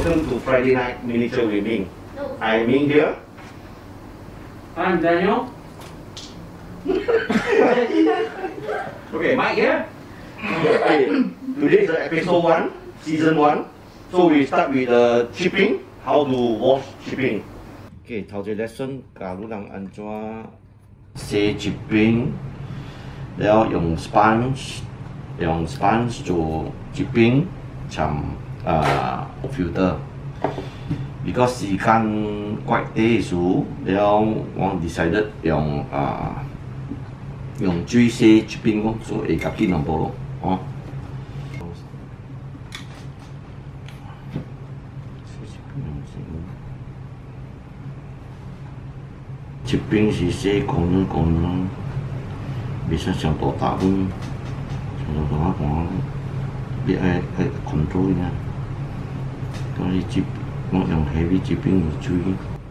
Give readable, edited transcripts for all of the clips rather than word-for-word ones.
Welcome to Friday Night Miniature with Ming. I'm Ming here. I'm Daniel. Okay, Mike here. Okay, today is episode 1, season 1. So we start with shipping, how to wash shipping. Okay, 頭一 lesson 教你人安怎洗 shipping， 然後用 sponge 做 shipping， 參filter。Because 時間 quite 短數，然後我 decided 用水洗 shipping 咯，所以會較緊兩步咯，哦。shipping 是洗功能，袂使上大膽，上大膽，你愛 control 呀。講你接，我用 heavy shipping 去水。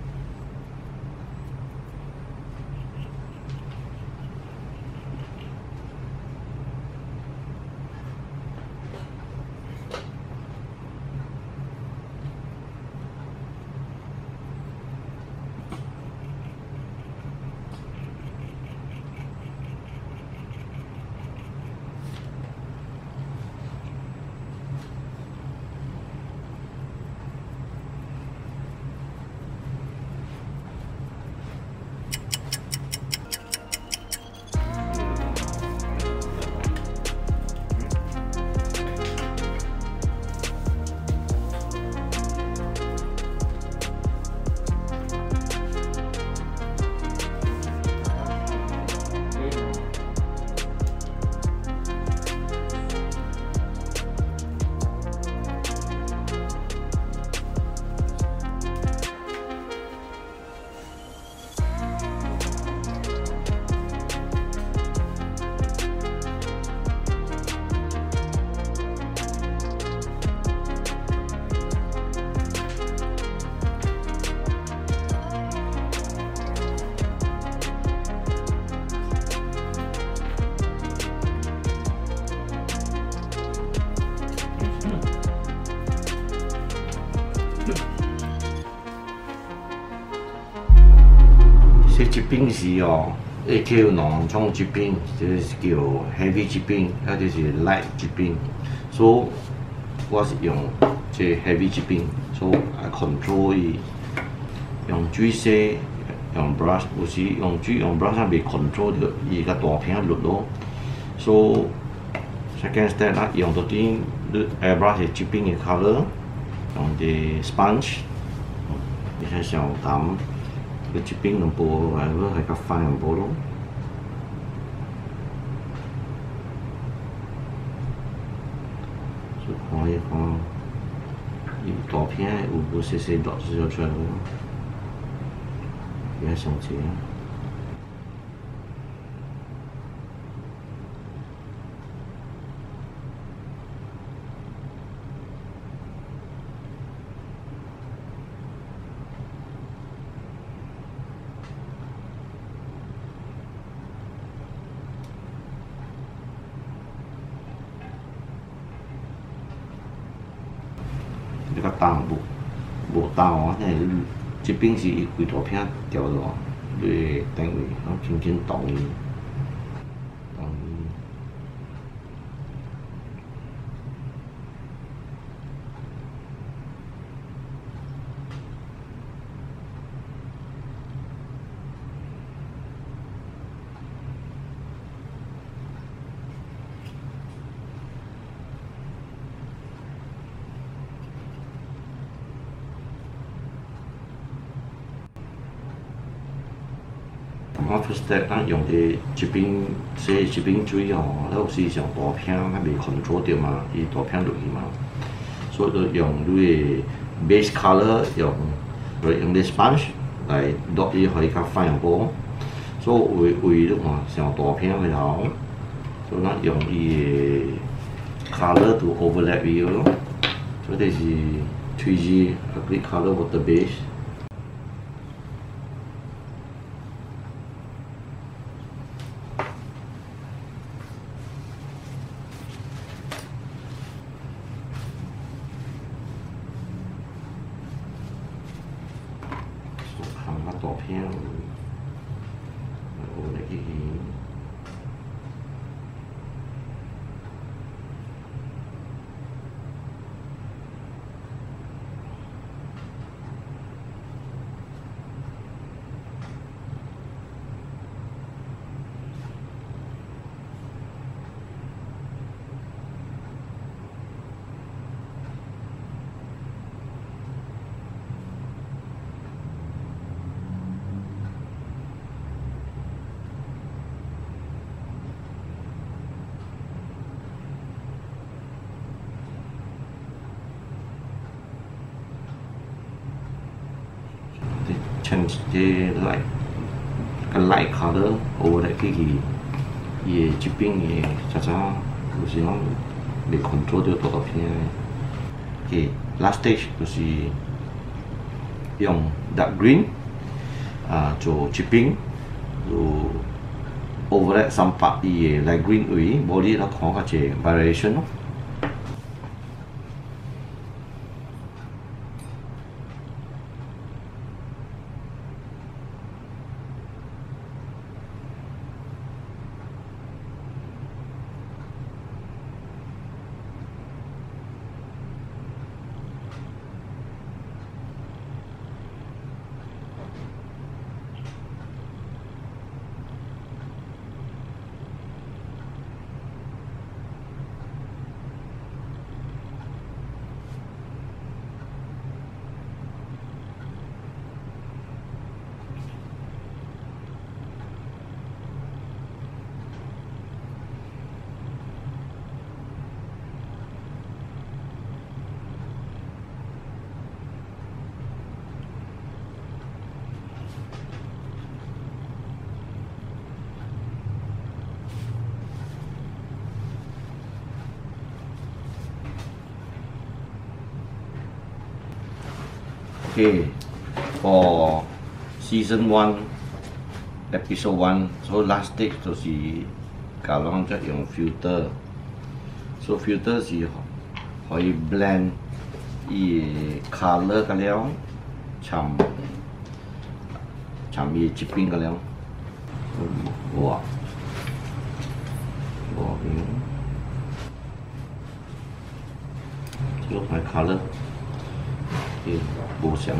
洗 shipping 時哦，會叫兩種 shipping， 就是叫 heavy shipping， 或者是 light shipping。所以我是用這 heavy shipping， 所以 I control 伊用水洗，用 brush， 有時用水用 brush 未 control 到伊個大片落咯。所以 second step 啦，用到啲 airbrush 嘅 shipping 嘅 color， 用啲 sponge， 你睇上淡。個 shipping 兩步，或者係較快兩步咯。就看一看，伊大片有細細落少出來咯，比較上正。你個刀無刀啊！即係這邊是幾大片掉落，你等於我輕輕動伊。我 first step 用啲 shipping 洗 shipping 水哦，有時上大片未 control 到嘛，伊大片落去嘛，所以就用啲 base color 用啲 sponge 嚟落伊可以較快兩步，所以為啲話上大片嘅頭，所以咱用伊嘅 color to overlap 伊咯，所以這是 3G acrylic color water base。 片，有那个。 change the light color over the chipping就是讲你 control 到多少片。OK last stage 就是用 dark green 做 chipping， 就 overlap some part 伊 light green 位，无你来看下只 variation 咯。 Okay, for season 1, episode 1, so last stage 就是教人在用 filter， so filter 是可以 blend 伊 color 个了，掺伊 chipping 个了，哇，这个买 color。 不像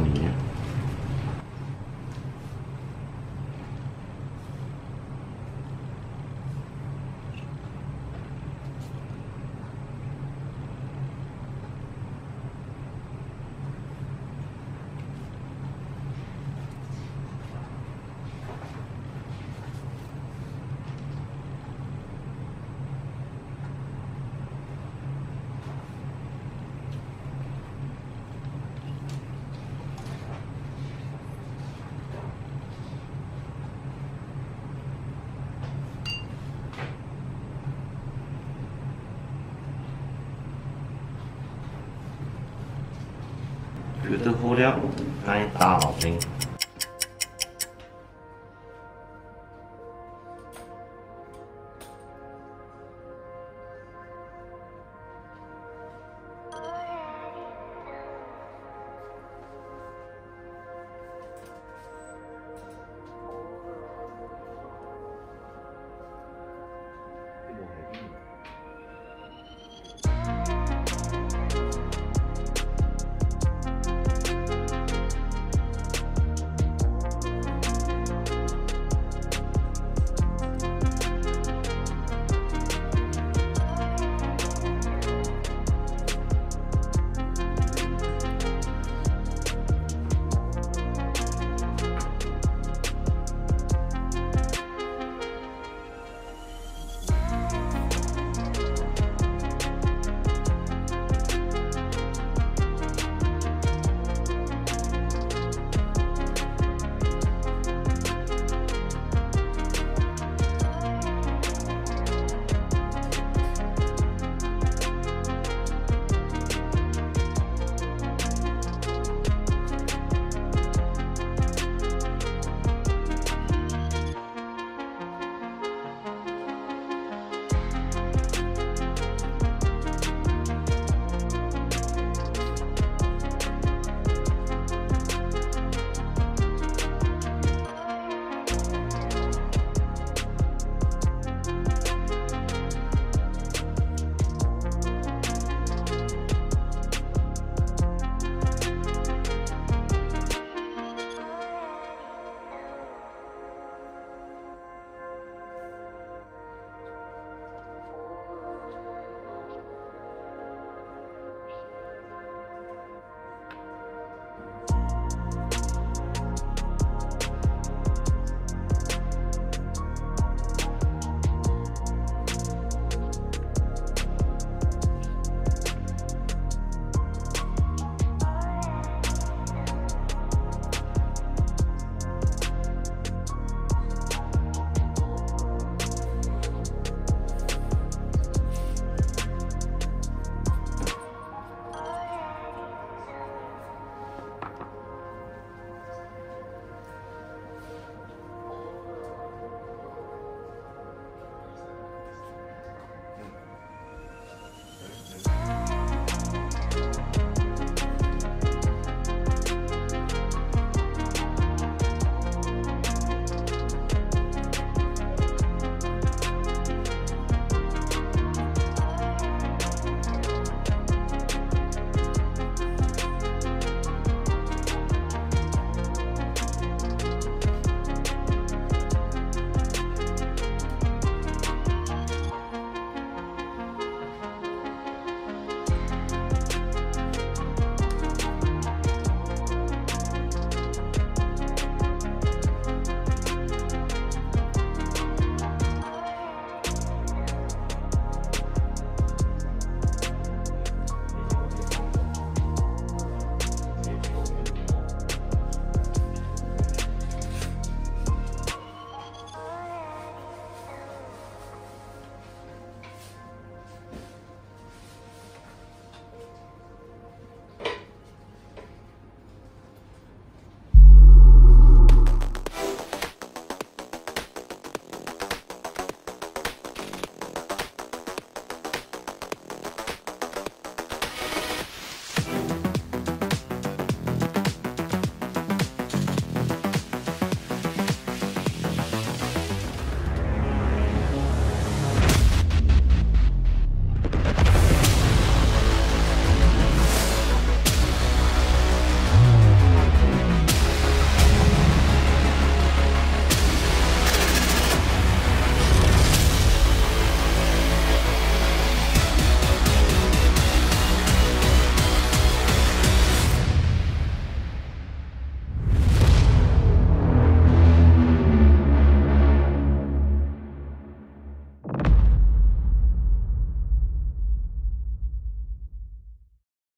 你。filter 好了，该打后边。